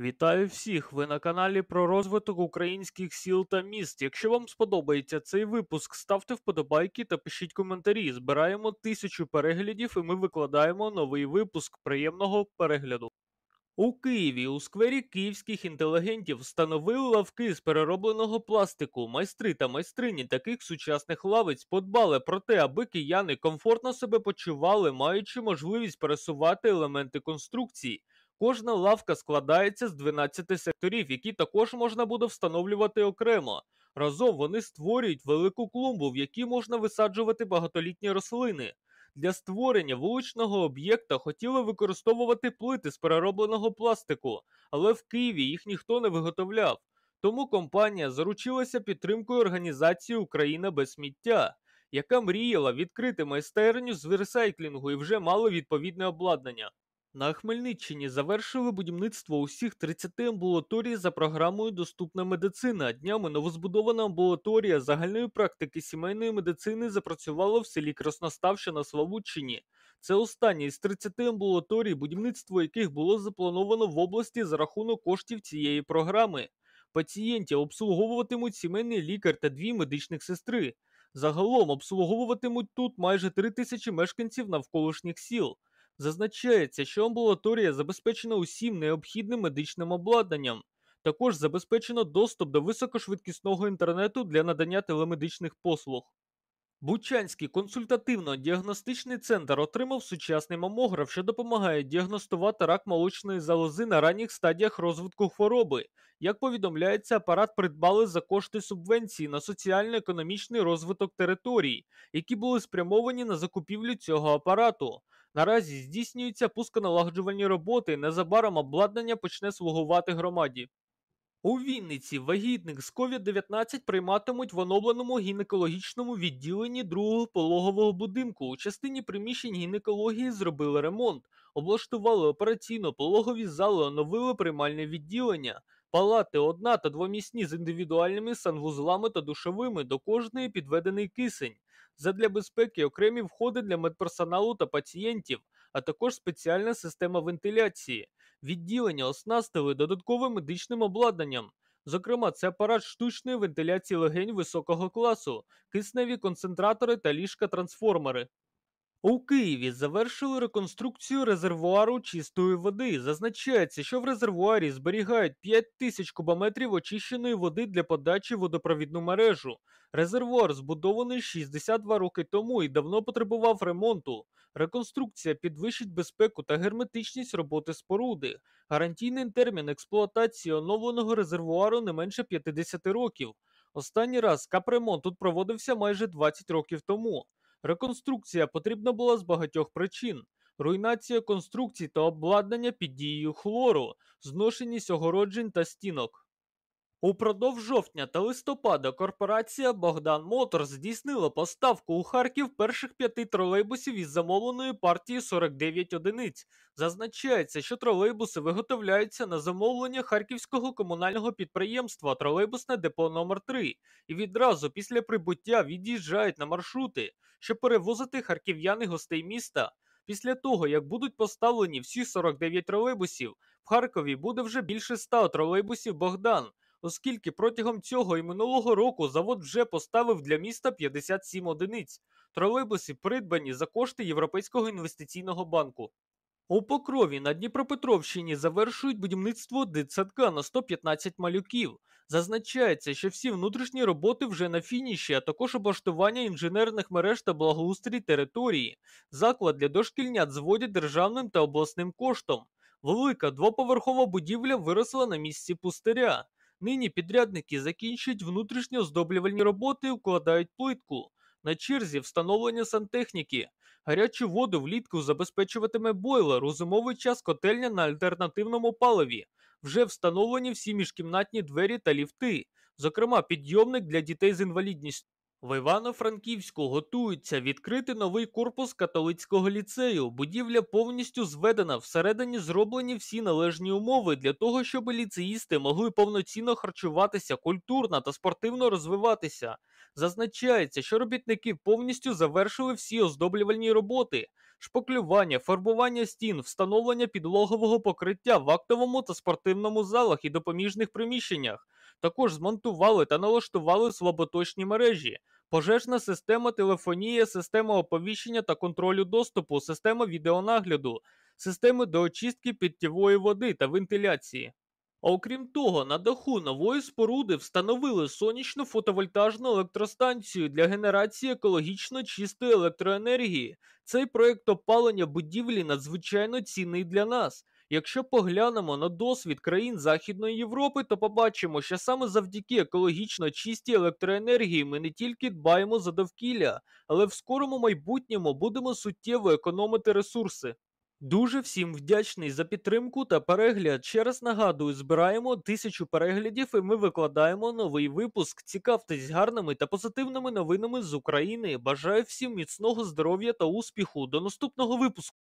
Вітаю всіх! Ви на каналі про розвиток українських сіл та міст. Якщо вам сподобається цей випуск, ставте вподобайки та пишіть коментарі. Збираємо 1000 переглядів і ми викладаємо новий випуск. Приємного перегляду. У Києві у сквері київських інтелігентів встановили лавки з переробленого пластику. Майстри та майстрині таких сучасних лавиць подбали про те, аби кияни комфортно себе почували, маючи можливість пересувати елементи конструкції. Кожна лавка складається з 12 секторів, які також можна буде встановлювати окремо. Разом вони створюють велику клумбу, в якій можна висаджувати багатолітні рослини. Для створення вуличного об'єкта хотіли використовувати плити з переробленого пластику, але в Києві їх ніхто не виготовляв. Тому компанія заручилася підтримкою організації «Україна без сміття», яка мріяла відкрити майстерню з ресайклінгу і вже мала відповідне обладнання. На Хмельниччині завершили будівництво усіх 30 амбулаторій за програмою «Доступна медицина». Днями новозбудована амбулаторія загальної практики сімейної медицини запрацювала в селі Красностав, що на Славутчині. Це остання із 30 амбулаторій, будівництво яких було заплановано в області за рахунок коштів цієї програми. Пацієнтів обслуговуватимуть сімейний лікар та 2 медичних сестри. Загалом обслуговуватимуть тут майже 3000 мешканців навколишніх сіл. Зазначається, що амбулаторія забезпечена усім необхідним медичним обладнанням. Також забезпечено доступ до високошвидкісного інтернету для надання телемедичних послуг. Бучанський консультативно-діагностичний центр отримав сучасний мамограф, що допомагає діагностувати рак молочної залози на ранніх стадіях розвитку хвороби. Як повідомляється, апарат придбали за кошти субвенції на соціально-економічний розвиток територій, які були спрямовані на закупівлю цього апарату. Наразі здійснюються пусконалагоджувальні роботи, і незабаром обладнання почне слугувати громаді. У Вінниці вагітних з COVID-19 прийматимуть в оновленому гінекологічному відділенні другого пологового будинку. У частині приміщень гінекології зробили ремонт, облаштували операційно-пологові зали, оновили приймальне відділення, палати одна- та двомісні з індивідуальними санвузлами та душовими, до кожної підведений кисень. Задля безпеки окремі входи для медперсоналу та пацієнтів, а також спеціальна система вентиляції. Відділення оснастили додатковим медичним обладнанням. Зокрема, це апарат штучної вентиляції легень високого класу, кисневі концентратори та ліжка-трансформери. У Києві завершили реконструкцію резервуару чистої води. Зазначається, що в резервуарі зберігають 5000 кубометрів очищеної води для подачі в водопровідну мережу. Резервуар збудований 62 роки тому і давно потребував ремонту. Реконструкція підвищить безпеку та герметичність роботи споруди. Гарантійний термін експлуатації оновленого резервуару не менше 50 років. Останній раз капремонт тут проводився майже 20 років тому. Реконструкція потрібна була з багатьох причин: руйнація конструкцій та обладнання під дією хлору, зношеність огороджень та стінок. Упродовж жовтня та листопада корпорація «Богдан Моторс» здійснила поставку у Харків перших 5 тролейбусів із замовленої партії 49 одиниць. Зазначається, що тролейбуси виготовляються на замовлення харківського комунального підприємства «Тролейбусне депо номер 3 і відразу після прибуття від'їжджають на маршрути, щоб перевозити харків'ян і гостей міста. Після того, як будуть поставлені всі 49 тролейбусів, в Харкові буде вже більше 100 тролейбусів «Богдан», оскільки протягом цього і минулого року завод вже поставив для міста 57 одиниць. Тролейбуси придбані за кошти Європейського інвестиційного банку. У Покрові на Дніпропетровщині завершують будівництво дитсадка на 115 малюків. Зазначається, що всі внутрішні роботи вже на фініші, а також облаштування інженерних мереж та благоустрій території. Заклад для дошкільнят зводять державним та обласним коштом. Велика двоповерхова будівля виросла на місці пустиря. Нині підрядники закінчують внутрішньо оздоблювальні роботи і укладають плитку. На черзі встановлення сантехніки. Гарячу воду влітку забезпечуватиме бойлер, у зимовий час котельня на альтернативному паливі. Вже встановлені всі міжкімнатні двері та ліфти, зокрема підйомник для дітей з інвалідністю. В Івано-Франківську готуються відкрити новий корпус католицького ліцею. Будівля повністю зведена. Всередині зроблені всі належні умови для того, щоб ліцеїсти могли повноцінно харчуватися, культурно та спортивно розвиватися. Зазначається, що робітники повністю завершили всі оздоблювальні роботи: шпаклювання, фарбування стін, встановлення підлогового покриття в актовому та спортивному залах і допоміжних приміщеннях. Також змонтували та налаштували слаботочні мережі. Пожежна система, телефонія, система оповіщення та контролю доступу, система відеонагляду, системи до очистки питтєвої води та вентиляції. А окрім того, на даху нової споруди встановили сонячну фотовольтажну електростанцію для генерації екологічно чистої електроенергії. Цей проєкт опалення будівлі надзвичайно цінний для нас. Якщо поглянемо на досвід країн Західної Європи, то побачимо, що саме завдяки екологічно чистій електроенергії ми не тільки дбаємо за довкілля, але в скорому майбутньому будемо суттєво економити ресурси. Дуже всім вдячний за підтримку та перегляд. Ще раз нагадую, збираємо 1000 переглядів і ми викладаємо новий випуск. Цікавтесь гарними та позитивними новинами з України. Бажаю всім міцного здоров'я та успіху. До наступного випуску!